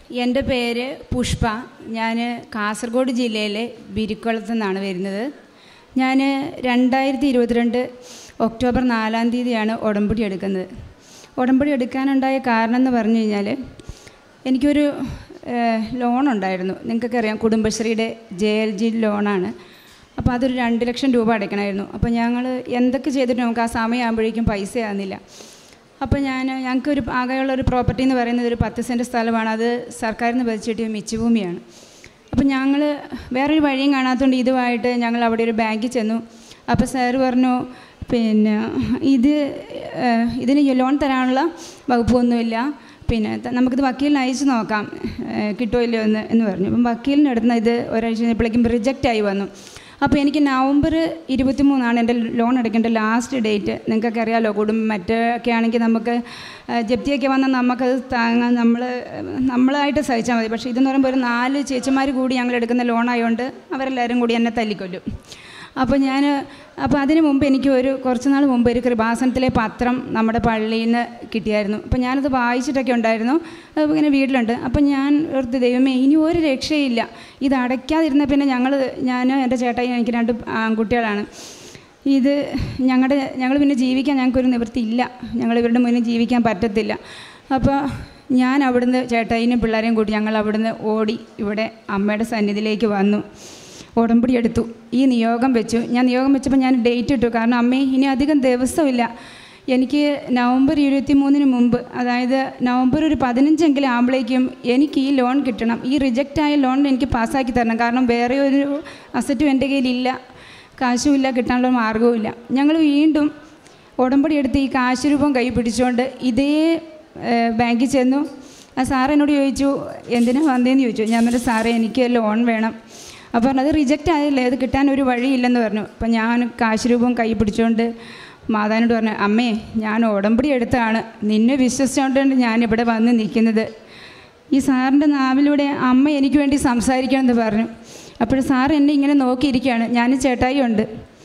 എൻ്റെ പേര് പുഷ്പ. ഞാൻ കാസർഗോഡ് ജില്ലയിലെ ബിരിക്കുളത്തു നിന്നാണ് വരുന്നത്. ഞാൻ 2022 ഒക്ടോബർ 4 തീയതിയാണ് ഉടമ്പടി എടുക്കുന്നത്. ഉടമ്പടി എടുക്കാനുണ്ടായ കാരണം എന്ന് പറഞ്ഞു കഴിഞ്ഞാൽ, എനിക്കൊരു ലോൺ ഉണ്ടായിരുന്നു. നിങ്ങൾക്കൊക്കെ അറിയാം, കുടുംബശ്രീയുടെ JLG ലോണാണ്. അപ്പോൾ അതൊരു 2 ലക്ഷം രൂപ അടയ്ക്കണമായിരുന്നു. അപ്പോൾ ഞങ്ങൾ എന്തൊക്കെ ചെയ്തിട്ട് നമുക്ക് ആ സമയമാകുമ്പോഴേക്കും പൈസ ആകുന്നില്ല. അപ്പോൾ ഞങ്ങൾക്കൊരു ആകെയുള്ളൊരു പ്രോപ്പർട്ടി എന്ന് പറയുന്നത് ഒരു 10 സെൻറ്റ് സ്ഥലമാണ്. അത് സർക്കാരിൽ നിന്ന് പതിച്ചിട്ട് മിച്ചഭൂമിയാണ്. അപ്പോൾ ഞങ്ങൾ വേറൊരു വഴിയും കാണാത്തതുകൊണ്ട് ഇതുമായിട്ട് ഞങ്ങൾ അവിടെ ഒരു ബാങ്കിൽ ചെന്നു. അപ്പോൾ സാറ് പറഞ്ഞു, പിന്നെ ഇതിന് ലോൺ തരാനുള്ള വകുപ്പൊന്നുമില്ല, പിന്നെ നമുക്കിത് വക്കീലിന് അയച്ചു നോക്കാം കിട്ടുമോ ഇല്ലയോ എന്ന് പറഞ്ഞു. അപ്പം വക്കീലിൻ്റെ അടുത്ത് ഇത് ഒരാഴ്ച കഴിഞ്ഞപ്പോഴേക്കും റിജക്റ്റായി വന്നു. അപ്പോൾ എനിക്ക് നവംബർ 23 എൻ്റെ ലോൺ അടയ്ക്കേണ്ട ലാസ്റ്റ് ഡേറ്റ്. നിങ്ങൾക്കൊക്കെ അറിയാമല്ലോ, മറ്റൊക്കെ ആണെങ്കിൽ നമുക്ക് ജപ്തിയൊക്കെ വന്നാൽ നമുക്കത് താങ്ങാൻ നമ്മളായിട്ട് സഹിച്ചാൽ മതി. പക്ഷേ ഇതെന്ന് പറയുമ്പോൾ ഒരു 4 ചേച്ചിമാർ കൂടി ഞങ്ങൾ എടുക്കുന്ന ലോണായതുകൊണ്ട് അവരെല്ലാവരും കൂടി എന്നെ തല്ലിക്കൊല്ലും. അപ്പോൾ അതിന് മുമ്പ് എനിക്ക് കുറച്ച് നാൾ മുമ്പ് ഒരു കൃപാസനത്തിലെ പത്രം നമ്മുടെ പള്ളിയിൽ നിന്ന് കിട്ടിയായിരുന്നു. അപ്പോൾ ഞാനത് വായിച്ചിട്ടൊക്കെ ഉണ്ടായിരുന്നു. ഇങ്ങനെ വീട്ടിലുണ്ട്. അപ്പോൾ ഞാൻ ഓർത്ത്, ദൈവമേ, ഇനി ഒരു രക്ഷയില്ല, ഇത് അടയ്ക്കാതിരുന്ന പിന്നെ ഞാൻ എൻ്റെ ചേട്ടായി, എനിക്ക് 2 ആൺകുട്ടികളാണ്. ഞങ്ങൾ പിന്നെ ജീവിക്കാൻ ഞങ്ങൾക്കൊരു നിവൃത്തിയില്ല. ഇവരുടെ മുന്നിൽ ജീവിക്കാൻ പറ്റത്തില്ല. അപ്പോൾ ഞാൻ അവിടുന്ന് ചേട്ടായിനും പിള്ളേരെയും കൂട്ടി ഞങ്ങൾ അവിടുന്ന് ഓടി ഇവിടെ അമ്മയുടെ സന്നിധിയിലേക്ക് വന്നു. ഉടമ്പടി എടുത്തു, ഈ നിയോഗം വെച്ചു. നിയോഗം വെച്ചപ്പോൾ ഞാൻ ഡേറ്റ് ഇട്ടു. കാരണം അമ്മേ, ഇനി അധികം ദിവസമില്ല. എനിക്ക് നവംബർ 23 മുമ്പ്, അതായത് നവംബർ ഒരു 15 ആകുമ്പോഴേക്കും എനിക്ക് ഈ ലോൺ കിട്ടണം. ഈ റിജക്റ്റായ ലോൺ എനിക്ക് പാസ്സാക്കി തരണം. കാരണം വേറെ ഒരു അസറ്റും എൻ്റെ കയ്യിലില്ല, കാശുമില്ല, കിട്ടാനുള്ള മാർഗവുമില്ല. ഞങ്ങൾ വീണ്ടും ഉടമ്പടി എടുത്ത് ഈ കാശ് രൂപം കൈ പിടിച്ചുകൊണ്ട് ഇതേ ബാങ്കിൽ ചെന്നു. ആ സാറ് എന്നോട് ചോദിച്ചു, എന്തിനാണ് വന്നതെന്ന് ചോദിച്ചു. ഞാൻ പറഞ്ഞു, സാറേ, എനിക്ക് ലോൺ വേണം. അപ്പോൾ പറഞ്ഞു, അത് റിജക്റ്റ് ആയില്ലേ, അത് കിട്ടാൻ ഒരു വഴിയില്ലെന്ന് പറഞ്ഞു. അപ്പം ഞാൻ കാശ് രൂപം കൈ പിടിച്ചുകൊണ്ട് മാതാവിനോട് പറഞ്ഞു, അമ്മേ, ഞാൻ ഉടമ്പടി എടുത്താണ്, നിന്നെ വിശ്വസിച്ചുകൊണ്ടാണ് ഞാനിവിടെ വന്ന് നിൽക്കുന്നത്. ഈ സാറിൻ്റെ നാവിലൂടെ അമ്മ എനിക്ക് വേണ്ടി സംസാരിക്കണമെന്ന് പറഞ്ഞു. അപ്പോൾ സാർ എന്നെ ഇങ്ങനെ നോക്കിയിരിക്കുകയാണ്. ഞാൻ ചേട്ടായി ഉണ്ട്.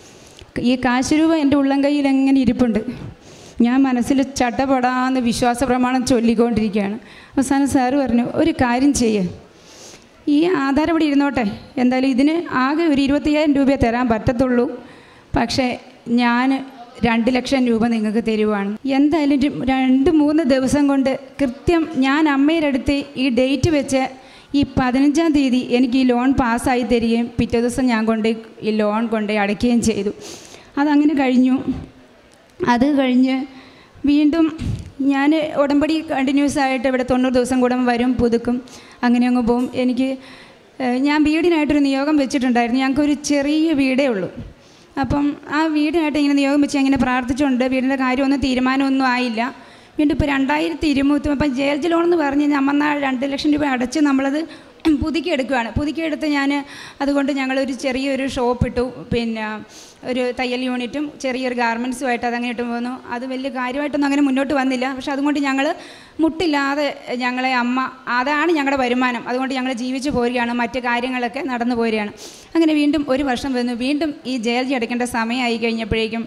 ഈ കാശ് രൂപം എൻ്റെ ഉള്ളം കയ്യിൽ എങ്ങനെ ഇരിപ്പുണ്ട്. ഞാൻ മനസ്സിൽ ചട്ടപടാന്ന് വിശ്വാസ പ്രമാണം ചൊല്ലിക്കൊണ്ടിരിക്കുകയാണ്. അവസാനം സാറ് പറഞ്ഞു, ഒരു കാര്യം ചെയ്യ്, ഈ ആധാരം ഇവിടെ ഇരുന്നോട്ടെ, എന്തായാലും ഇതിന് ആകെ ഒരു 25,000 രൂപയെ തരാൻ പറ്റത്തുള്ളൂ, പക്ഷേ ഞാൻ 2 ലക്ഷം രൂപ നിങ്ങൾക്ക് തരുവാണ്. എന്തായാലും 2-3 ദിവസം കൊണ്ട് കൃത്യം ഞാൻ അമ്മയുടെ അടുത്ത് ഈ ഡേറ്റ് വെച്ച് ഈ 15-ാം തീയതി എനിക്ക് ഈ ലോൺ പാസ്സായി തരികയും പിറ്റേ ദിവസം ഞാൻ ഈ ലോൺ അടയ്ക്കുകയും ചെയ്തു. അതങ്ങനെ കഴിഞ്ഞു. അത് കഴിഞ്ഞ് വീണ്ടും ഞാൻ ഉടമ്പടി കണ്ടിന്യൂസ് ആയിട്ട് ഇവിടെ 90 ദിവസം കൂടെ വരും, പുതുക്കും, അങ്ങനെ അങ്ങ് പോകും. ഞാൻ വീടിനായിട്ടൊരു നിയോഗം വെച്ചിട്ടുണ്ടായിരുന്നു. ഞങ്ങൾക്കൊരു ചെറിയ വീടേ ഉള്ളൂ. അപ്പം ആ വീടിനായിട്ട് ഇങ്ങനെ നിയോഗം വെച്ച് അങ്ങനെ പ്രാർത്ഥിച്ചുകൊണ്ട് വീടിൻ്റെ കാര്യമൊന്നും തീരുമാനമൊന്നും ആയില്ല. വീണ്ടും ഇപ്പോൾ 2023 അപ്പം JLG ലോൺ എന്ന് പറഞ്ഞ് നമ്മൾ 2 ലക്ഷം രൂപ അടച്ച് നമ്മളത് പുതുക്കിയെടുക്കുകയാണ്. പുതുക്കിയെടുത്ത് അതുകൊണ്ട് ഞങ്ങളൊരു ചെറിയൊരു ഷോപ്പ് ഇട്ടു. പിന്നെ ഒരു തയ്യൽ യൂണിറ്റും ചെറിയൊരു ഗാർമെൻറ്റ്സുമായിട്ട് അതങ്ങനെ ഇട്ട് പോന്നു. അത് വലിയ കാര്യമായിട്ടൊന്നും അങ്ങനെ മുന്നോട്ട് വന്നില്ല. പക്ഷെ അതുകൊണ്ട് ഞങ്ങൾ മുട്ടില്ലാതെ ഞങ്ങളെ അമ്മ, അതാണ് ഞങ്ങളുടെ വരുമാനം. അതുകൊണ്ട് ഞങ്ങൾ ജീവിച്ചു പോരുകയാണ്, മറ്റു കാര്യങ്ങളൊക്കെ നടന്നു പോരുകയാണ്. അങ്ങനെ വീണ്ടും 1 വർഷം വന്നു. വീണ്ടും ഈ JLG അടയ്ക്കേണ്ട സമയമായി കഴിഞ്ഞപ്പോഴേക്കും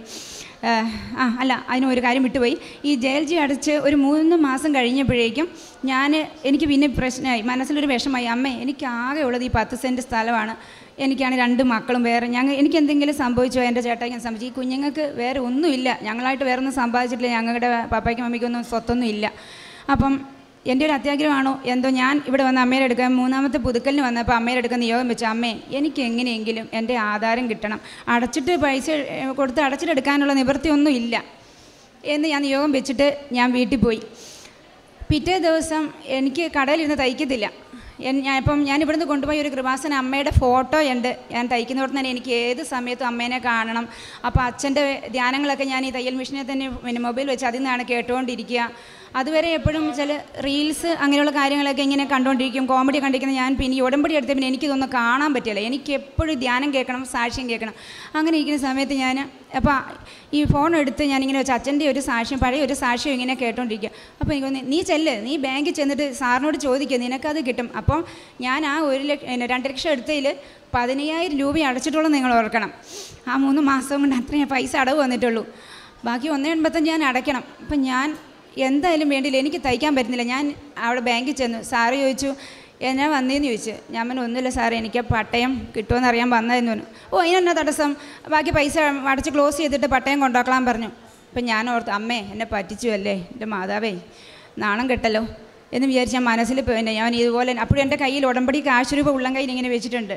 അതിനൊരു കാര്യം വിട്ടുപോയി. ഈ JLG അടച്ച് ഒരു 3 മാസം കഴിഞ്ഞപ്പോഴേക്കും എനിക്ക് പിന്നെ പ്രശ്നമായി, മനസ്സിലൊരു വിഷമായി. അമ്മേ, എനിക്ക് ആകെ ഉള്ളത് ഈ 10 സെൻറ്റ് സ്ഥലമാണ്. എനിക്കാണ് 2 മക്കളും. എനിക്ക് എന്തെങ്കിലും സംഭവിച്ചോ, എൻ്റെ ചേട്ടായിക്കും സംഭവിച്ചു. ഈ കുഞ്ഞുങ്ങൾക്ക് വേറെ ഒന്നുമില്ല, ഞങ്ങളായിട്ട് വേറെ ഒന്നും സമ്പാദിച്ചിട്ടില്ല, ഞങ്ങളുടെ പപ്പായ്ക്കും മമ്മിക്കൊന്നും സ്വത്തൊന്നും ഇല്ല. അപ്പം എൻ്റെ ഒരു അത്യാഗ്രഹമാണോ എന്തോ, ഞാൻ ഇവിടെ വന്ന് അമ്മയുടെ എടുക്കാൻ 3ാമത്തെ പുതുക്കലിന് വന്നപ്പോൾ അമ്മയുടെ എടുക്കാൻ നിയോഗം വെച്ചു, അമ്മേ, എനിക്ക് എങ്ങനെയെങ്കിലും എൻ്റെ ആധാരം കിട്ടണം, അടച്ചിട്ട് പൈസ കൊടുത്ത് അടച്ചിട്ടെടുക്കാനുള്ള നിവൃത്തിയൊന്നും ഇല്ല എന്ന് ഞാൻ നിയോഗം വെച്ചിട്ട് ഞാൻ വീട്ടിൽ പോയി. പിറ്റേ ദിവസം എനിക്ക് കടയിലിരുന്ന് തയ്ക്കത്തില്ല. ഞാൻ ഇവിടുന്ന് കൊണ്ടുപോയി ഒരു കൃപാസന അമ്മയുടെ ഫോട്ടോ ഉണ്ട്. ഞാൻ തയ്ക്കുന്നതോടെ തന്നെ എനിക്ക് ഏത് സമയത്തും അമ്മേനെ കാണണം. അപ്പോൾ അച്ഛൻ്റെ ധ്യാനങ്ങളൊക്കെ ഞാൻ ഈ തയ്യൽ മെഷീനെ തന്നെ മൊബൈൽ വെച്ച് അതിൽ നിന്നാണ് കേട്ടുകൊണ്ടിരിക്കുക. അതുവരെ എപ്പോഴും ചില റീൽസ് അങ്ങനെയുള്ള കാര്യങ്ങളൊക്കെ ഇങ്ങനെ കണ്ടുകൊണ്ടിരിക്കും, കോമഡി കണ്ടിരിക്കുന്ന ഞാൻ. പിന്നെ ഈ ഉടമ്പടി എടുത്ത പിന്നെ എനിക്കിതൊന്നും കാണാൻ പറ്റില്ല. എനിക്ക് എപ്പോഴും ധ്യാനം കേൾക്കണം, സാക്ഷ്യം കേൾക്കണം. അങ്ങനെ ഇരിക്കുന്ന സമയത്ത് അപ്പോൾ ഈ ഫോൺ എടുത്ത് ഞാനിങ്ങനെ വെച്ച് അച്ഛൻ്റെ ഒരു സാക്ഷ്യം, പഴയ ഒരു സാക്ഷ്യം ഇങ്ങനെ കേട്ടോണ്ടിരിക്കുക. അപ്പോൾ എനിക്ക് തോന്നി, നീ ബാങ്കിൽ ചെന്നിട്ട് സാറിനോട് ചോദിക്കുക, നിനക്കത് കിട്ടും. അപ്പം ഞാൻ ആ 2 ലക്ഷം എടുത്തതിൽ 15,000 രൂപ അടച്ചിട്ടുള്ളൂ, നിങ്ങൾ ഓർക്കണം. ആ 3 മാസം കൊണ്ട് അത്രയും പൈസ അടവ് വന്നിട്ടുള്ളൂ. ബാക്കി 1,85 ഞാൻ അടയ്ക്കണം. അപ്പം ഞാൻ എന്തായാലും വേണ്ടിയില്ല, എനിക്ക് തയ്ക്കാൻ പറ്റുന്നില്ല. ഞാൻ അവിടെ ബാങ്കിൽ ചെന്നു. സാറ് ചോദിച്ചു എന്നാ വന്നതെന്ന് ചോദിച്ചു. ഞാൻ പറഞ്ഞു ഒന്നുമില്ല സാറേ, എനിക്ക് പട്ടയം കിട്ടുമെന്ന് അറിയാൻ വന്നതെന്ന് പറഞ്ഞു. ഓ അതിനെന്നാ തടസ്സം, ബാക്കി പൈസ അടച്ച് ക്ലോസ് ചെയ്തിട്ട് പട്ടയം കൊണ്ടുവെക്കാൻ പറഞ്ഞു. അപ്പം ഞാൻ ഓർത്തു അമ്മേ എന്നെ പറ്റിച്ചു അല്ലേ, എൻ്റെ മാതാവേ നാണം കെട്ടല്ലോ എന്ന് വിചാരിച്ചാൽ മനസ്സിൽ പിന്നെ ഞാൻ ഇതുപോലെ അപ്പോഴും എൻ്റെ കയ്യിൽ ഉടമ്പടി കാശ് രൂപ ഉള്ളം കയ്യിൽ ഇങ്ങനെ വെച്ചിട്ടുണ്ട്.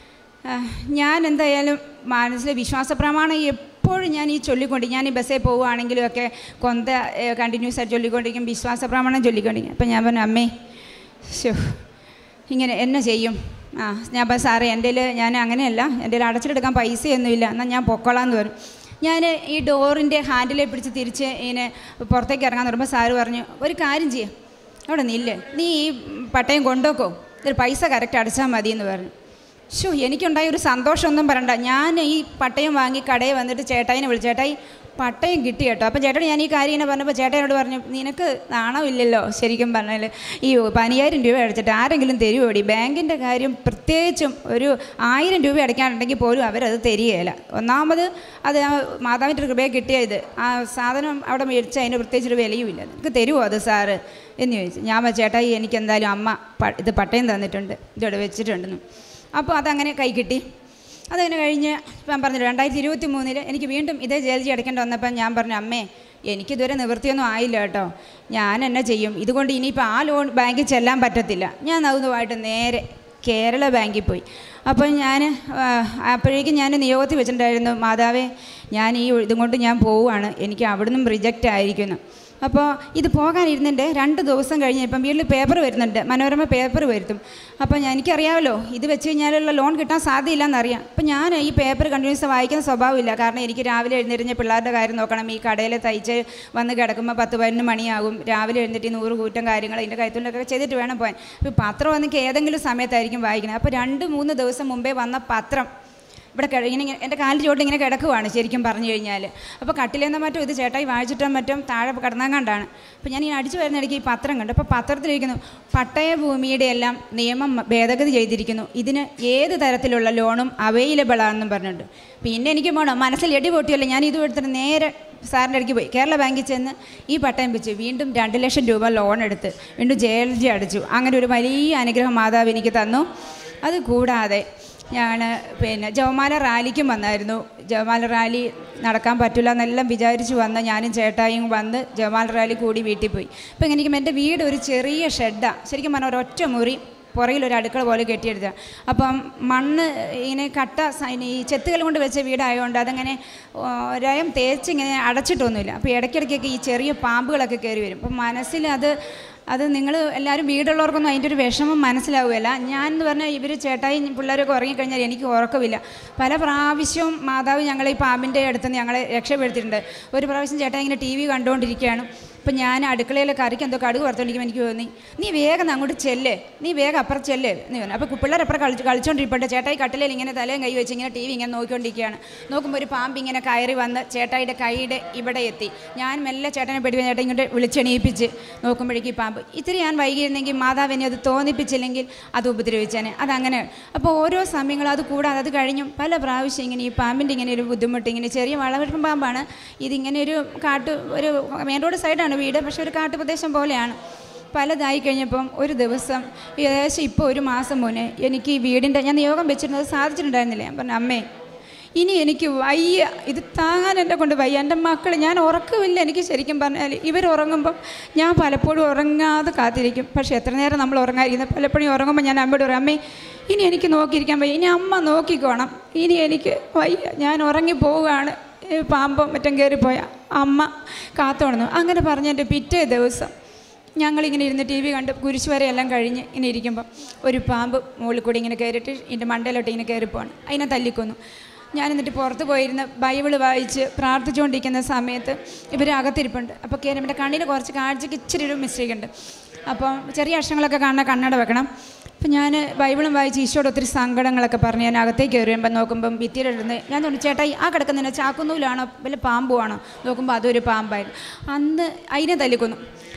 ഞാൻ എന്തായാലും മനസ്സിലെ വിശ്വാസ പ്രമാണം എപ്പോഴും ഞാൻ ഈ ചൊല്ലിക്കൊണ്ട്, ഞാൻ ഈ ബസ്സിൽ പോവുകയാണെങ്കിലും ഒക്കെ കൊന്ത കണ്ടിന്യൂസ് ആയിട്ട് ചൊല്ലിക്കൊണ്ടിരിക്കും, വിശ്വാസ പ്രമാണം ചൊല്ലിക്കൊണ്ടിരിക്കും. അപ്പം ഞാൻ പറഞ്ഞു അമ്മേ ഇങ്ങനെ എന്നെ ചെയ്യും. ഞാൻ അപ്പം സാറേ എൻ്റെ ഞാൻ അങ്ങനെയല്ല, എൻ്റെ അടച്ചിട്ടെടുക്കാൻ പൈസയൊന്നുമില്ല, എന്നാൽ ഞാൻ പൊക്കോളാമെന്ന് പറഞ്ഞു. ഞാൻ ഈ ഡോറിൻ്റെ ഹാൻഡിലെ പിടിച്ച് തിരിച്ച് ഇങ്ങനെ പുറത്തേക്ക് ഇറങ്ങാൻ തുടങ്ങുമ്പോൾ സാറ് പറഞ്ഞു ഒരു കാര്യം ചെയ്യാം, അവിടെ നില്ല്, നീ ഈ പട്ടയം കൊണ്ടുവെക്കോ, ഇതൊരു പൈസ കറക്റ്റ് അടച്ചാൽ മതി എന്ന് പറഞ്ഞു. എനിക്കുണ്ടായ ഒരു സന്തോഷമൊന്നും പറയണ്ട. ഞാൻ ഈ പട്ടയം വാങ്ങി കടയിൽ വന്നിട്ട് ചേട്ടായിനെ വിളിച്ചു, ചേട്ടായി പട്ടയം കിട്ടി കേട്ടോ. അപ്പം ചേട്ടൻ ഞാൻ ഈ കാര്യം ഇങ്ങനെ പറഞ്ഞപ്പോൾ ചേട്ടനോട് പറഞ്ഞു നിനക്ക് നാണമില്ലല്ലോ, ശരിക്കും പറഞ്ഞാൽ ഈ 10,000 രൂപ അടച്ചിട്ട് ആരെങ്കിലും തരുമോടി, ബാങ്കിൻ്റെ കാര്യം പ്രത്യേകിച്ചും ഒരു 1000 രൂപ അടയ്ക്കാനുണ്ടെങ്കിൽ പോലും അവരത് തരികയില്ല. ഒന്നാമത് അത് മാതാവിൻ്റെ കൃപയെ കിട്ടിയത്, ആ സാധനം അവിടെ മേടിച്ച് അതിന് പ്രത്യേകിച്ചൊരു വിലയുമില്ല, നിനക്ക് തരുമോ അത് സാറ് എന്ന് ചോദിച്ചു. ഞാൻ ചേട്ടായി എനിക്ക് എന്തായാലും അമ്മ ഇത് പട്ടയം തന്നിട്ടുണ്ട്, ഇതോടെ വെച്ചിട്ടുണ്ടെന്ന്. അപ്പോൾ അതങ്ങനെ കൈ കിട്ടി. അതങ്ങനെ കഴിഞ്ഞ് ഞാൻ പറഞ്ഞു 2023 എനിക്ക് വീണ്ടും ഇതേ ജയിൽജി അടയ്ക്കേണ്ടി വന്നപ്പം ഞാൻ പറഞ്ഞു അമ്മേ എനിക്കിതുവരെ നിവൃത്തിയൊന്നും ആയില്ല കേട്ടോ, ഞാൻ എന്നെ ചെയ്യും, ഇതുകൊണ്ട് ഇനിയിപ്പോൾ ആ ലോൺ ബാങ്കിൽ ചെല്ലാൻ പറ്റത്തില്ല. ഞാൻ അതുമായിട്ട് നേരെ കേരള ബാങ്കിൽ പോയി. അപ്പോൾ ഞാൻ അപ്പോഴേക്കും ഞാൻ നിയോഗത്തിൽ വെച്ചിട്ടുണ്ടായിരുന്നു മാതാവേ ഞാൻ ഈ ഇതും കൊണ്ട് ഞാൻ പോവുകയാണ്, എനിക്ക് അവിടുന്ന് റിജക്റ്റ് ആയിരിക്കുന്നു. അപ്പോൾ ഇത് പോകാനിരുന്നതിൻ്റെ 2 ദിവസം കഴിഞ്ഞ് ഇപ്പം വീട്ടിൽ പേപ്പർ വരുന്നുണ്ട്, മനോരമ പേപ്പർ വരുത്തും. അപ്പോൾ എനിക്കറിയാമല്ലോ ഇത് വെച്ച് കഴിഞ്ഞാലുള്ള ലോൺ കിട്ടാൻ സാധ്യതയില്ലെന്നറിയാം. അപ്പം ഞാൻ ഈ പേപ്പർ കണ്ടിന്യൂസ് വായിക്കുന്ന സ്വഭാവമില്ല, കാരണം എനിക്ക് രാവിലെ എഴുന്നേറ്റ് പിള്ളേരുടെ കാര്യം നോക്കണം, ഈ കടയിൽ തയ്ച്ച് വന്ന് കിടക്കുമ്പോൾ 10-11 മണിയാകും, രാവിലെ എഴുന്നേറ്റ് 100 കൂറ്റം കാര്യങ്ങൾ ഇതിൻ്റെ കൈത്തൊഴിലൊക്കെ ചെയ്തിട്ട് വേണം പോകാൻ. അപ്പോൾ പത്രം വന്നെങ്കിൽ ഏതെങ്കിലും സമയത്തായിരിക്കും വായിക്കുന്നത്. അപ്പോൾ 2-3 ദിവസം മുമ്പേ വന്ന പത്രം ഇവിടെ ഇങ്ങനെ എൻ്റെ കാലിൻ്റെ ചോട്ടിൽ ഇങ്ങനെ കിടക്കുവാണ് ശരിക്കും പറഞ്ഞു കഴിഞ്ഞാൽ. അപ്പോൾ കട്ടിലെന്ന മറ്റും ഇത് ചേട്ടായി വായിച്ചിട്ടോ മറ്റും താഴെ കിടന്നങ്ങാണ്ടാണ്. അപ്പോൾ ഞാൻ ഈ അടിച്ചു വരുന്നിടയ്ക്ക് ഈ പത്രം കണ്ടു. അപ്പോൾ പത്രത്തിലിരിക്കുന്നു പട്ടയഭൂമിയുടെ എല്ലാം നിയമം ഭേദഗതി ചെയ്തിരിക്കുന്നു, ഇതിന് ഏത് തരത്തിലുള്ള ലോണും അവൈലബിൾ ആണെന്നും പറഞ്ഞിട്ടുണ്ട്. പിന്നെ എനിക്ക് പോകണം, മനസ്സിൽ എടി പൊട്ടിയല്ലോ. ഞാൻ ഇത് എടുത്തിട്ട് നേരെ സാറിൻ്റെ അടുക്ക് പോയി കേരള ബാങ്കിൽ ചെന്ന് ഈ പട്ടയം വെച്ച് വീണ്ടും 2 ലക്ഷം രൂപ ലോൺ എടുത്ത് വീണ്ടും ജയിൽജി അടച്ചു. അങ്ങനെ ഒരു വലിയ അനുഗ്രഹം മാതാവ് എനിക്ക് തന്നു. അതുകൂടാതെ ഞാൻ പിന്നെ ജപമാല റാലിക്കും വന്നായിരുന്നു. ജപമാല റാലി നടക്കാൻ പറ്റില്ല എന്നെല്ലാം വിചാരിച്ച് വന്ന് ഞാനും ചേട്ടായും വന്ന് ജപമാല റാലി കൂടി വീട്ടിൽ പോയി. അപ്പോൾ എനിക്ക് എൻ്റെ വീട് ഒരു ചെറിയ ഷെഡാണ്, ശരിക്കും പറഞ്ഞാൽ ഒരൊറ്റ മുറി, പുറകിലൊരു അടുക്കള പോലെ കെട്ടിയെടുക്കുക. അപ്പം മണ്ണ് ഇങ്ങനെ കട്ട ഈ ചെത്തുകൾ കൊണ്ട് വെച്ച വീടായതുകൊണ്ട് അതങ്ങനെ രയം തേച്ച് ഇങ്ങനെ അടച്ചിട്ടൊന്നുമില്ല. അപ്പോൾ ഇടയ്ക്കിടയ്ക്കൊക്കെ ഈ ചെറിയ പാമ്പുകളൊക്കെ കയറി വരും. അപ്പം മനസ്സിൽ അത് നിങ്ങൾ എല്ലാവരും വീടുള്ളവർക്കൊന്നും അതിൻ്റെ ഒരു വിഷമം മനസ്സിലാവുകയില്ല. ഞാൻ എന്ന് പറഞ്ഞാൽ ഇവർ ചേട്ടായി പിള്ളേരൊക്കെ ഉറങ്ങിക്കഴിഞ്ഞാൽ എനിക്ക് ഉറക്കമില്ല. പല പ്രാവശ്യവും മാതാവ് ഞങ്ങളെ ഈ പാമ്പിൻ്റെ അടുത്തുനിന്ന് ഞങ്ങളെ രക്ഷപ്പെടുത്തിയിട്ടുണ്ട്. ഒരു പ്രാവശ്യം ചേട്ടായി ഇങ്ങനെ TV കണ്ടുകൊണ്ടിരിക്കുകയാണ്. അപ്പം ഞാൻ അടുക്കളയിലെ കറിക്ക് എന്തോ കടുക് വറുത്തോണ്ടിരിക്കുമ്പോൾ എനിക്ക് തോന്നി നീ വേഗം അങ്ങോട്ട് ചെല്ലേ, നീ വേഗം അപ്പുറം ചെല്ലേ എന്ന് പറഞ്ഞു. അപ്പോൾ പിള്ളേരപ്പുറം കളിച്ചുകൊണ്ടിരിപ്പുണ്ട്. ചേട്ടായി കട്ടിലയിൽ ഇങ്ങനെ തലയും കൈ വെച്ച് ഇങ്ങനെ TV ഇങ്ങനെ നോക്കിക്കൊണ്ടിരിക്കുകയാണ്. നോക്കുമ്പോൾ ഒരു പാമ്പ് ഇങ്ങനെ കയറി വന്ന് ചേട്ടായിയുടെ കൈയുടെ ഇവിടെ എത്തി. ഞാൻ മെല്ലെ ചേട്ടനെ പേടി ചേട്ടാ ഇങ്ങോട്ട് വിളിച്ചെണീപ്പിച്ച് നോക്കുമ്പോഴേക്കും ഈ പാമ്പ് ഇത്തിരി ഞാൻ വൈകിയിരുന്നെങ്കിൽ മാതാവിനെ അത് തോന്നിപ്പിച്ചില്ലെങ്കിൽ അത് ഉപദ്രവിച്ചേനെ. അതങ്ങനെ. അപ്പോൾ ഓരോ സമയങ്ങളും അത് കൂടാതെ അത് കഴിഞ്ഞും പല പ്രാവശ്യം ഇങ്ങനെ ഈ പാമ്പിൻ്റെ ഇങ്ങനെ ഒരു ബുദ്ധിമുട്ട്, ഇങ്ങനെ ചെറിയ വളവെട്ടും പാമ്പാണ് ഇതിങ്ങനെ ഒരു ഒരു മെയിൻ റോഡ് സൈഡാണ് വീട്, പക്ഷെ ഒരു കാട്ടുപ്രദേശം പോലെയാണ്. പലതായി കഴിഞ്ഞപ്പം ഒരു ദിവസം ഏകദേശം ഇപ്പോൾ 1 മാസം മുന്നേ എനിക്ക് ഈ വീടിൻ്റെ ഞാൻ നിയോഗം വെച്ചിരുന്നത് സാധിച്ചിട്ടുണ്ടായിരുന്നില്ല. ഞാൻ പറഞ്ഞു അമ്മേ ഇനി എനിക്ക് വയ്യ, ഇത് താങ്ങാൻ എന്നെ കൊണ്ട് വയ്യ. എൻ്റെ മക്കൾ ഞാൻ ഉറക്കമില്ല. എനിക്ക് ശരിക്കും പറഞ്ഞാൽ ഇവരുറങ്ങുമ്പം ഞാൻ പലപ്പോഴും ഉറങ്ങാതെ കാത്തിരിക്കും. പക്ഷേ എത്ര നേരം നമ്മൾ ഉറങ്ങാതിരിക്കുന്നത്, പലപ്പോഴും ഉറങ്ങുമ്പോൾ ഞാൻ അമ്മയോട് പറയും അമ്മേ ഇനി എനിക്ക് നോക്കിയിരിക്കാൻ വയ്യ, ഇനി അമ്മ നോക്കിക്കോണം, ഇനി എനിക്ക് വയ്യ, ഞാൻ ഉറങ്ങിപ്പോവുകയാണ്, പാമ്പും മറ്റും കയറിപ്പോയ അമ്മ കാത്തോണന്നു. അങ്ങനെ പറഞ്ഞതിൻ്റെ പിറ്റേ ദിവസം ഞങ്ങളിങ്ങനെ ഇരുന്ന് TV കണ്ട് കുരിശ് വരെയെല്ലാം കഴിഞ്ഞ് ഇങ്ങനെ ഇരിക്കുമ്പം ഒരു പാമ്പ് മുകളിൽ കൂടി ഇങ്ങനെ കയറിയിട്ട് എൻ്റെ മണ്ടയിലോട്ട് ഇങ്ങനെ കയറിപ്പോവാണ്. അതിനെ തല്ലിക്കൊന്നു. ഞാൻ എന്നിട്ട് പുറത്ത് പോയിരുന്ന് ബൈബിള് വായിച്ച് പ്രാർത്ഥിച്ചുകൊണ്ടിരിക്കുന്ന സമയത്ത് ഇവർ അകത്തിരിപ്പുണ്ട്. അപ്പോൾ കയറി എൻ്റെ കണ്ണിന് കുറച്ച് കാഴ്ചയ്ക്ക് ഇച്ചിരി ഒരു മിസ്റ്റേക്ക് ഉണ്ട്. അപ്പം ചെറിയ അക്ഷരങ്ങളൊക്കെ കാണാൻ കണ്ണട വെക്കണം. അപ്പം ഞാൻ ബൈബിളും വായിച്ച് ഈശോയുടെ ഒത്തിരി സങ്കടങ്ങളൊക്കെ പറഞ്ഞ് ഞാൻ അകത്തേക്ക് കയറി വരുമ്പോൾ നോക്കുമ്പം ഭിത്തിയിലിരുന്ന് ഞാൻ തോന്നി ചേട്ടായി ആ കിടക്കുന്നതിന് ചാക്കുന്നൂലാണോ വല്ല പാമ്പുമാണോ നോക്കുമ്പോൾ അതൊരു പാമ്പായിരുന്നു. അന്ന് അതിനെ തല്ലിക്കൊന്നു.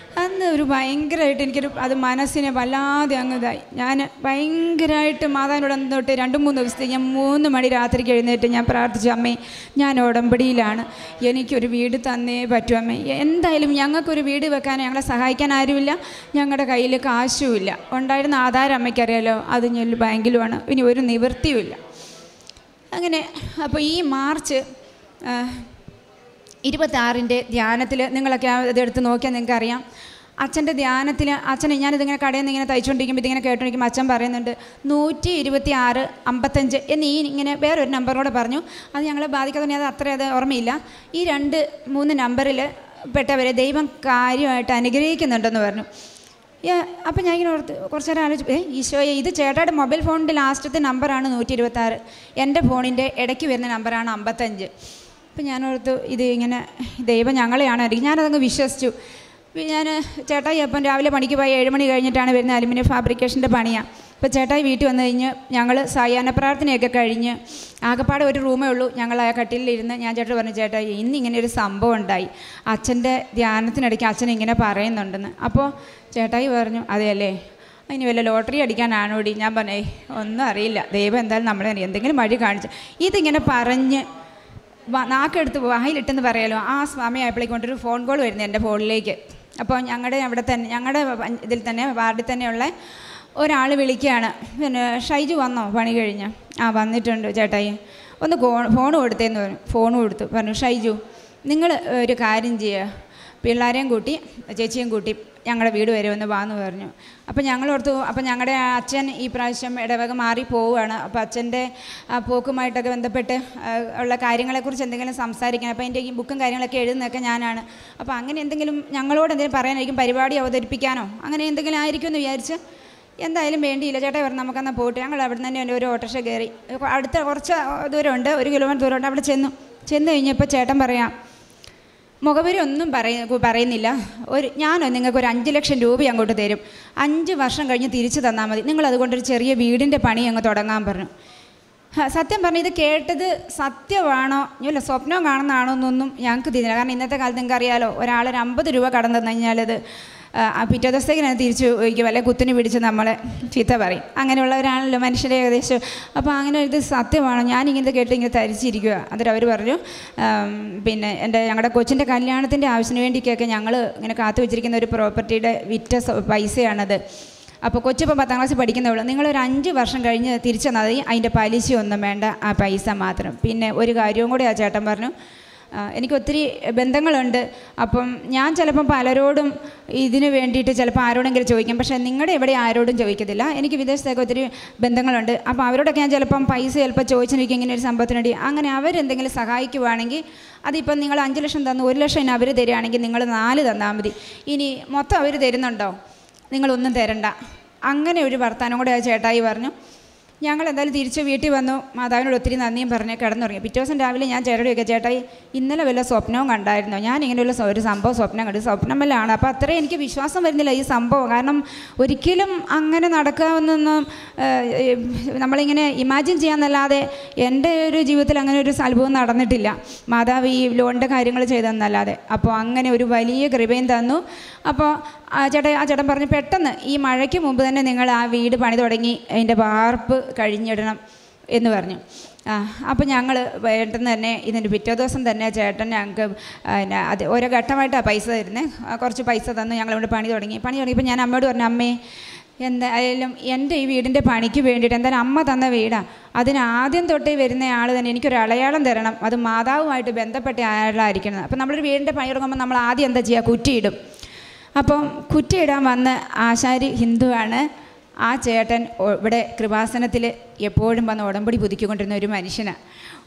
അന്ന് ഒരു ഭയങ്കരമായിട്ട് എനിക്കൊരു അത് മനസ്സിനെ വല്ലാതെ അങ്ങ് ഇതായി. ഞാൻ ഭയങ്കരമായിട്ട് മാതാവിനോട് തൊട്ട് 2-3 ദിവസത്തേക്ക് ഞാൻ 3 മണി രാത്രിക്ക് എഴുന്നേറ്റ് ഞാൻ പ്രാർത്ഥിച്ചു, അമ്മേ ഞാൻ ഉടമ്പടിയിലാണ്, എനിക്കൊരു വീട് തന്നേ പറ്റൂ അമ്മേ. എന്തായാലും ഞങ്ങൾക്കൊരു വീട് വെക്കാൻ ഞങ്ങളെ സഹായിക്കാൻ ആരുമില്ല, ഞങ്ങളുടെ കയ്യിൽ കാശുമില്ല. ഉണ്ടായിരുന്ന ആധാരം അമ്മയ്ക്കറിയാലോ, അത് ഞാൻ ബാങ്കിലുമാണ്, ഇനി ഒരു നിവൃത്തിയുമില്ല. അങ്ങനെ അപ്പോൾ ഈ മാർച്ച് 26 ധ്യാനത്തിൽ നിങ്ങളൊക്കെ അതെടുത്ത് നോക്കിയാൽ നിങ്ങൾക്കറിയാം. അച്ഛൻ്റെ ധ്യാനത്തിൽ അച്ഛൻ ഞാനിതിങ്ങനെ കടയിൽ നിന്ന് ഇങ്ങനെ തയ്ച്ചുകൊണ്ടിരിക്കുമ്പോൾ ഇതിങ്ങനെ കേട്ടുകൊണ്ടിരിക്കുമ്പോൾ അച്ഛൻ പറയുന്നുണ്ട് 126 55 എന്നീ ഇങ്ങനെ വേറൊരു നമ്പർ കൂടെ പറഞ്ഞു. അത് ഞങ്ങളെ ബാധിക്കാതെ അത് അത്ര അത് ഓർമ്മയില്ല. ഈ 2-3 നമ്പറിൽ പെട്ടവരെ ദൈവം കാര്യമായിട്ട് അനുഗ്രഹിക്കുന്നുണ്ടെന്ന് പറഞ്ഞു. അപ്പം ഞാൻ ഇങ്ങനെ ഓർത്ത് കുറച്ച് നേരം ആലോചിച്ചു, ഈശോയെ ഇത് ചേട്ടായുടെ മൊബൈൽ ഫോണിൻ്റെ ലാസ്റ്റത്തെ നമ്പറാണ് 126, എൻ്റെ ഫോണിൻ്റെ ഇടയ്ക്ക് വരുന്ന നമ്പറാണ് 55. അപ്പം ഞാനോർത്തു ഇത് ഇങ്ങനെ ദൈവം ഞങ്ങളെയാണ് അറിയിക്കും. ഞാനതങ്ങ് വിശ്വസിച്ചു. ഞാൻ ചേട്ടായി അപ്പം രാവിലെ പണിക്ക് പോയി 7 മണി കഴിഞ്ഞിട്ടാണ് വരുന്നത്, അലുമിനിയം ഫാബ്രിക്കേഷൻ്റെ പണിയാണ്. അപ്പോൾ ചേട്ടായി വീട്ടിൽ വന്നു കഴിഞ്ഞ് ഞങ്ങൾ സായാഹ്ന പ്രാർത്ഥനയൊക്കെ കഴിഞ്ഞ് ആകെപ്പാടെ ഒരു റൂമേ ഉള്ളൂ, ഞങ്ങൾ ആ കട്ടിലിരുന്ന് ഞാൻ ചേട്ടൻ പറഞ്ഞു, ചേട്ടായി ഇന്നിങ്ങനെ ഒരു സംഭവം ഉണ്ടായി, അച്ഛൻ്റെ ധ്യാനത്തിനിടയ്ക്ക് അച്ഛൻ ഇങ്ങനെ പറയുന്നുണ്ടെന്ന്. അപ്പോൾ ചേട്ടായി പറഞ്ഞു, അതെയല്ലേ, ഇനി വല്ല ലോട്ടറി അടിക്കാനാണോടി? ഞാൻ പറഞ്ഞേ ഒന്നും അറിയില്ല, ദൈവം എന്തായാലും നമ്മളെ എന്തെങ്കിലും വഴി കാണിച്ചു. ഇതിങ്ങനെ പറഞ്ഞ് നാക്കെടുത്ത് വായിലിട്ടെന്ന് പറയാലോ, ആ സമയമായപ്പോഴേക്ക് കൊണ്ടൊരു ഫോൺ കോൾ വരുന്നത് എൻ്റെ ഫോണിലേക്ക്. അപ്പോൾ ഞങ്ങളുടെ അവിടെ തന്നെ ഞങ്ങളുടെ ഇതിൽ തന്നെ വാർഡിൽ തന്നെയുള്ള ഒരാൾ വിളിക്കുകയാണ്, പിന്നെ ഷൈജു വന്നോ പണി കഴിഞ്ഞ്? ആ വന്നിട്ടുണ്ട് ചേട്ടായി, ഒന്ന് ഫോൺ കൊടുത്തേന്ന് പറഞ്ഞു. ഫോൺ കൊടുത്തു. പറഞ്ഞു, ഷൈജു നിങ്ങൾ ഒരു കാര്യം ചെയ്യുക, പിള്ളേരെയും കൂട്ടി ചേച്ചിയും കൂട്ടി ഞങ്ങളുടെ വീട് വരെ ഒന്ന് വാന്ന് പറഞ്ഞു. അപ്പോൾ ഞങ്ങളോർത്തു, അപ്പോൾ ഞങ്ങളുടെ അച്ഛൻ ഈ പ്രാവശ്യം ഇടവക മാറി പോവുകയാണ്. അപ്പോൾ അച്ഛൻ്റെ പോക്കുമായിട്ടൊക്കെ ബന്ധപ്പെട്ട് ഉള്ള കാര്യങ്ങളെക്കുറിച്ച് എന്തെങ്കിലും സംസാരിക്കണം. അപ്പോൾ എൻ്റെ ഈ ബുക്കും കാര്യങ്ങളൊക്കെ എഴുതുന്നതൊക്കെ ഞാനാണ്. അപ്പോൾ അങ്ങനെ എന്തെങ്കിലും ഞങ്ങളോട് എന്തെങ്കിലും പറയാനായിരിക്കും, പരിപാടി അവതരിപ്പിക്കാനോ അങ്ങനെ എന്തെങ്കിലും ആയിരിക്കും എന്ന് വിചാരിച്ച് എന്തായാലും വേണ്ടിയില്ല. ചേട്ടാ പറഞ്ഞു നമുക്കെന്നാൽ പോയിട്ട്. ഞങ്ങൾ അവിടെ നിന്ന് തന്നെ ഒരു ഓട്ടോറിക്ഷ കയറി അടുത്ത കുറച്ച് ദൂരമുണ്ട്, 1 കിലോമീറ്റർ ദൂരമുണ്ട്. അവിടെ ചെന്ന് കഴിഞ്ഞപ്പോൾ ചേട്ടൻ പറയാം, മുഖവരി ഒന്നും പറയുന്നില്ല, ഞാൻ നിങ്ങൾക്ക് ഒരു 5 ലക്ഷം രൂപ അങ്ങോട്ട് തരും, 5 വർഷം കഴിഞ്ഞ് തിരിച്ചു തന്നാൽ മതി, നിങ്ങൾ അതുകൊണ്ടൊരു ചെറിയ വീടിൻ്റെ പണി അങ്ങ് തുടങ്ങാൻ പറഞ്ഞു. സത്യം പറഞ്ഞു, ഇത് കേട്ടത് സത്യമാണോ ഇല്ല സ്വപ്നം കാണുന്നതാണോ എന്നൊന്നും ഞങ്ങൾക്ക് തിരിഞ്ഞില്ല. കാരണം ഇന്നത്തെ കാലത്ത് നിങ്ങൾക്ക് അറിയാലോ, ഒരാളൊരു 50 രൂപ കടം തന്നു കഴിഞ്ഞാലത് പിറ്റേ ദിവസത്തേക്ക് ഞാൻ തിരിച്ചു ചോദിക്കും, വല്ല കുത്തിന് പിടിച്ച് നമ്മളെ ചീത്ത പറയും. അങ്ങനെയുള്ളവരാണല്ലോ മനുഷ്യരെ ഏകദേശം. അപ്പോൾ അങ്ങനെ ഇത് സത്യമാണോ? ഞാനിങ്ങനെ കേട്ട് ഇങ്ങനെ തരിച്ചിരിക്കുക. എന്നിട്ട് അവർ പറഞ്ഞു, പിന്നെ ഞങ്ങളുടെ കൊച്ചിൻ്റെ കല്യാണത്തിൻ്റെ ആവശ്യത്തിന് വേണ്ടിയൊക്കെ ഞങ്ങൾ ഇങ്ങനെ കാത്തു വെച്ചിരിക്കുന്ന ഒരു പ്രോപ്പർട്ടിയുടെ വിറ്റ പൈസയാണത്. അപ്പോൾ കൊച്ചിപ്പോൾ 10ാം ക്ലാസ്സിൽ പഠിക്കുന്നവളൂ, നിങ്ങളൊരു 5 വർഷം കഴിഞ്ഞ് തിരിച്ചു തന്നാൽ മതി, അതിൻ്റെ പലിശയൊന്നും വേണ്ട, ആ പൈസ മാത്രം. പിന്നെ ഒരു കാര്യവും കൂടി ആ ചേട്ടൻ പറഞ്ഞു, എനിക്ക് ഒത്തിരി ബന്ധങ്ങളുണ്ട്, അപ്പം ഞാൻ ചിലപ്പം പലരോടും ഇതിന് വേണ്ടിയിട്ട് ചിലപ്പോൾ ആരോടെങ്കിലും ചോദിക്കും, പക്ഷേ നിങ്ങളുടെ ഇവിടെ ആരോടും ചോദിക്കത്തില്ല. എനിക്ക് വിദേശത്തൊക്കെ ഒത്തിരി ബന്ധങ്ങളുണ്ട്, അപ്പോൾ അവരോടൊക്കെ ഞാൻ ചിലപ്പം പൈസ ചിലപ്പോൾ ചോദിച്ചിരിക്കും ഇങ്ങനെ ഒരു സംഭവത്തിന് വേണ്ടി. അങ്ങനെ അവരെന്തെങ്കിലും സഹായിക്കുവാണെങ്കിൽ അതിപ്പം നിങ്ങൾ 5 ലക്ഷം തന്നു, 1 ലക്ഷം ഇനി അവർ തരികയാണെങ്കിൽ നിങ്ങൾ 4 തന്നാൽ മതി, ഇനി മൊത്തം അവർ തരുന്നുണ്ടോ നിങ്ങളൊന്നും തരണ്ട. അങ്ങനെ ഒരു വർത്താനം കൂടെ ആ ചേട്ടായി പറഞ്ഞു. ഞങ്ങൾ എന്തായാലും തിരിച്ച് വീട്ടിൽ വന്നു, മാതാവിനോട് ഒത്തിരി നന്ദിയും പറഞ്ഞ് കിടന്നുറങ്ങി. പിറ്റേ ദിവസം രാവിലെ ഞാൻ ചേട്ടനോടൊക്കെ, ചേട്ടായി ഇന്നലെ വല്ല സ്വപ്നവും കണ്ടായിരുന്നോ? ഞാൻ ഇങ്ങനെയുള്ള ഒരു സംഭവം സ്വപ്നം കണ്ടു, സ്വപ്നമല്ലാണ്. അപ്പോൾ അത്രയും എനിക്ക് വിശ്വാസം വരുന്നില്ല ഈ സംഭവം. കാരണം ഒരിക്കലും അങ്ങനെ നടക്കാമെന്നൊന്നും നമ്മളിങ്ങനെ ഇമാജിൻ ചെയ്യാമെന്നല്ലാതെ എൻ്റെ ഒരു ജീവിതത്തിൽ അങ്ങനെ ഒരു സംഭവം നടന്നിട്ടില്ല. മാതാവ് ഈ ലോണിൻ്റെ കാര്യങ്ങൾ ചെയ്തതെന്നല്ലാതെ. അപ്പോൾ അങ്ങനെ ഒരു വലിയ കൃപയും തന്നു. അപ്പോൾ ആ ചേട്ടൻ പറഞ്ഞു, പെട്ടെന്ന് ഈ മഴയ്ക്ക് മുമ്പ് തന്നെ നിങ്ങൾ ആ വീട് പണി തുടങ്ങി അതിൻ്റെ വാർപ്പ് കഴിഞ്ഞിടണം എന്ന് പറഞ്ഞു. അപ്പോൾ ഞങ്ങൾ പെട്ടെന്ന് തന്നെ ഇതിൻ്റെ പിറ്റേ ദിവസം തന്നെ ചേട്ടൻ ഞങ്ങൾക്ക് അത് ഓരോ ഘട്ടമായിട്ടാണ് പൈസ തരുന്നത്. കുറച്ച് പൈസ തന്ന് ഞങ്ങളിവിടെ പണി തുടങ്ങിയപ്പോൾ ഞാൻ അമ്മയോട് പറഞ്ഞു, അമ്മേ എന്തായാലും എൻ്റെ ഈ വീടിൻ്റെ പണിക്ക് വേണ്ടിയിട്ട് എന്തായാലും അമ്മ തന്ന വീടാണ്, അതിന് ആദ്യം തൊട്ടേ വരുന്ന ആൾ തന്നെ എനിക്കൊരു അടയാളം തരണം, അത് മാതാവുമായിട്ട് ബന്ധപ്പെട്ട ആളായിരിക്കണം. അപ്പോൾ നമ്മളൊരു വീടിൻ്റെ പണി തുടങ്ങുമ്പോൾ നമ്മൾ ആദ്യം എന്താ ചെയ്യുക, കുറ്റിയിടും. അപ്പം കുറ്റിയിടാൻ വന്ന് ആശാരി ഹിന്ദുവാണ്. ആ ചേട്ടൻ ഇവിടെ കൃപാസനത്തിൽ എപ്പോഴും വന്ന് ഉടമ്പടി പുതുക്കിക്കൊണ്ടിരുന്ന ഒരു മനുഷ്യനാണ്.